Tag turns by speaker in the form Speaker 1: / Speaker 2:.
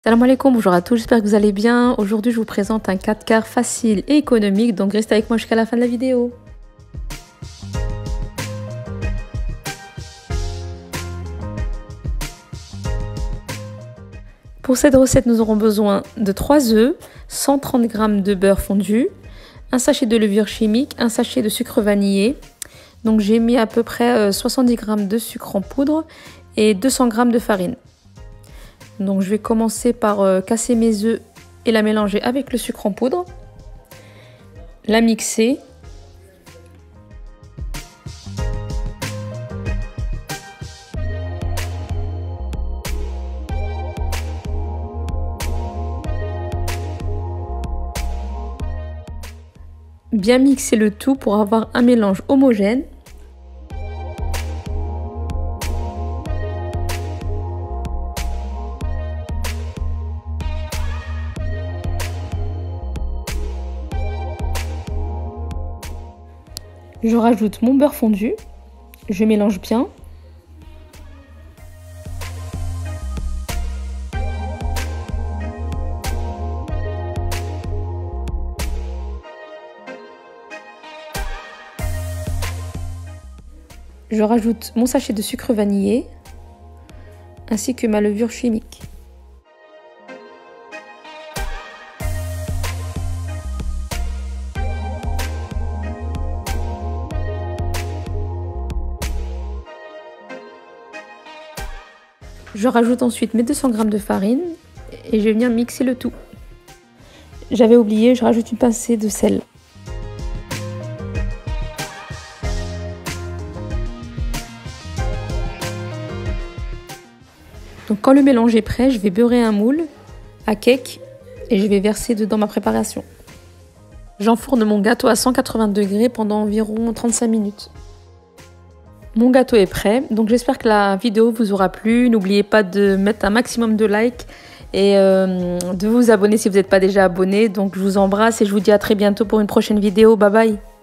Speaker 1: Salam alaikum, bonjour à tous, j'espère que vous allez bien. Aujourd'hui, je vous présente un 4 quarts facile et économique, donc restez avec moi jusqu'à la fin de la vidéo. Pour cette recette, nous aurons besoin de 3 œufs, 130 g de beurre fondu, un sachet de levure chimique, un sachet de sucre vanillé. Donc j'ai mis à peu près 70 g de sucre en poudre et 200 g de farine. Donc je vais commencer par casser mes œufs et la mélanger avec le sucre en poudre, la mixer. Bien mixer le tout pour avoir un mélange homogène. Je rajoute mon beurre fondu, je mélange bien. Je rajoute mon sachet de sucre vanillé ainsi que ma levure chimique. Je rajoute ensuite mes 200 g de farine et je vais venir mixer le tout. J'avais oublié, je rajoute une pincée de sel. Donc quand le mélange est prêt, je vais beurrer un moule à cake et je vais verser dedans ma préparation. J'enfourne mon gâteau à 180 degrés pendant environ 35 minutes. Mon gâteau est prêt, donc j'espère que la vidéo vous aura plu. N'oubliez pas de mettre un maximum de likes et de vous abonner si vous n'êtes pas déjà abonné. Donc je vous embrasse et je vous dis à très bientôt pour une prochaine vidéo. Bye bye.